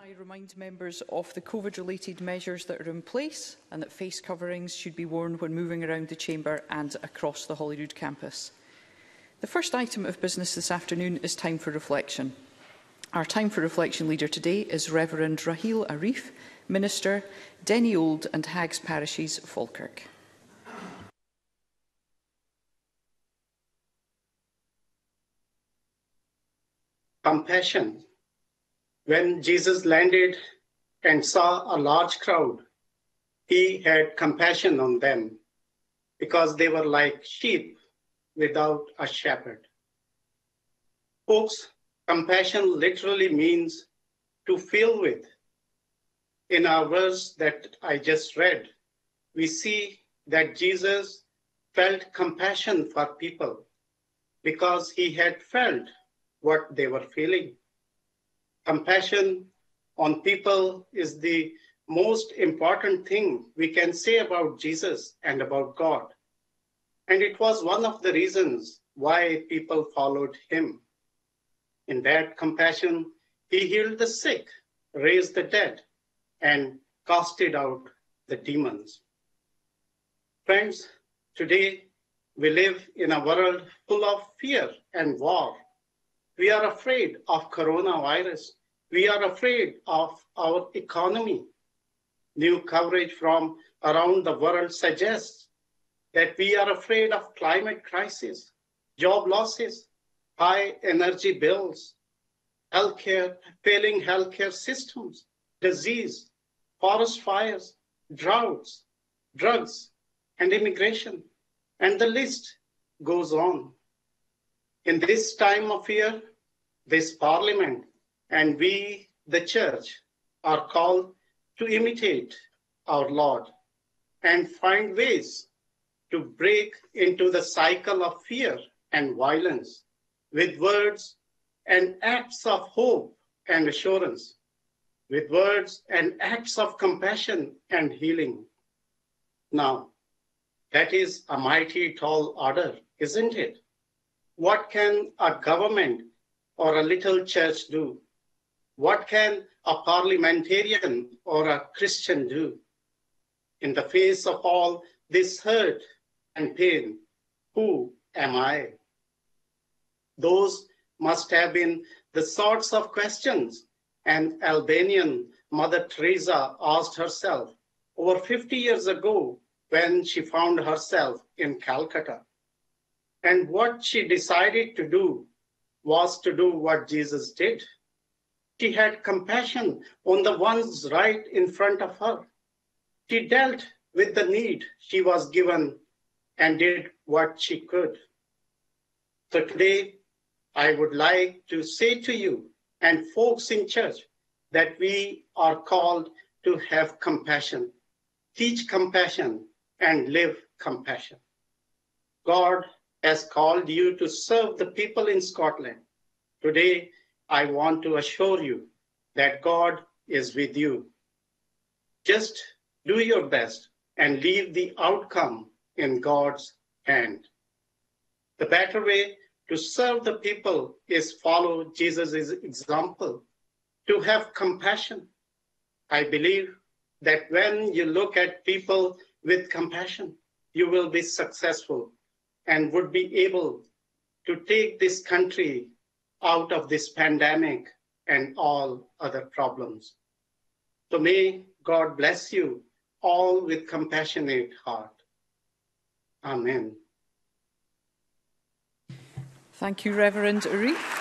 I remind members of the COVID-related measures that are in place and that face coverings should be worn when moving around the Chamber and across the Holyrood campus. The first item of business this afternoon is time for reflection. Our time for reflection leader today is Reverend Raheel Arif, Minister, Denny Old and Haggs Parishes, Falkirk. Compassion. When Jesus landed and saw a large crowd, he had compassion on them because they were like sheep without a shepherd. Folks, compassion literally means to feel with. In our verse that I just read, we see that Jesus felt compassion for people because he had felt what they were feeling. Compassion on people is the most important thing we can say about Jesus and about God. And it was one of the reasons why people followed him. In that compassion, he healed the sick, raised the dead, and casted out the demons. Friends, today we live in a world full of fear and war. We are afraid of coronavirus. We are afraid of our economy. New coverage from around the world suggests that we are afraid of climate crisis, job losses, high energy bills, failing healthcare systems, disease, forest fires, droughts, drugs, and immigration. And the list goes on. In this time of fear, this Parliament and we, the Church, are called to imitate our Lord and find ways to break into the cycle of fear and violence with words and acts of hope and assurance, with words and acts of compassion and healing. Now, that is a mighty tall order, isn't it? What can a government or a little church do? What can a parliamentarian or a Christian do? In the face of all this hurt and pain, who am I? Those must have been the sorts of questions an Albanian Mother Teresa asked herself over 50 years ago when she found herself in Calcutta. And what she decided to do was to do what Jesus did. She had compassion on the ones right in front of her. She dealt with the need she was given and did what she could. So today, I would like to say to you and folks in church that we are called to have compassion, teach compassion, and live compassion. God has called you to serve the people in Scotland. Today, I want to assure you that God is with you. Just do your best and leave the outcome in God's hand. The better way to serve the people is follow Jesus' example, to have compassion. I believe that when you look at people with compassion, you will be successful and would be able to take this country out of this pandemic and all other problems. So may God bless you all with compassionate heart. Amen. Thank you, Reverend Arif.